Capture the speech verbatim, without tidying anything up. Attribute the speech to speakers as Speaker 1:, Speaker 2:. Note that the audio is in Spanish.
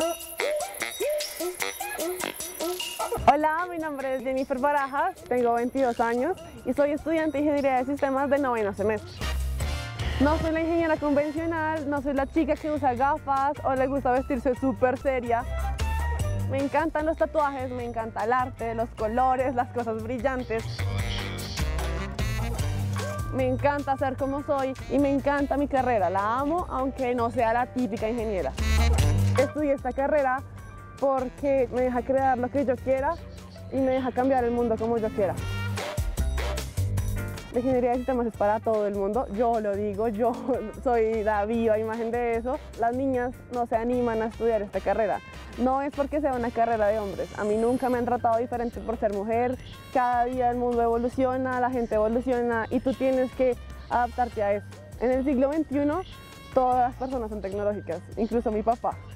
Speaker 1: Hola, mi nombre es Jennifer Barajas, tengo veintidós años y soy estudiante de Ingeniería de Sistemas de noveno semestre. No soy la ingeniera convencional, no soy la chica que usa gafas o le gusta vestirse súper seria. Me encantan los tatuajes, me encanta el arte, los colores, las cosas brillantes. Me encanta ser como soy y me encanta mi carrera, la amo aunque no sea la típica ingeniera. Estudié esta carrera porque me deja crear lo que yo quiera y me deja cambiar el mundo como yo quiera. La ingeniería de sistemas es para todo el mundo, yo lo digo, yo soy la viva imagen de eso. Las niñas no se animan a estudiar esta carrera. No es porque sea una carrera de hombres, a mí nunca me han tratado diferente por ser mujer. Cada día el mundo evoluciona, la gente evoluciona y tú tienes que adaptarte a eso. En el siglo veintiuno todas las personas son tecnológicas, incluso mi papá.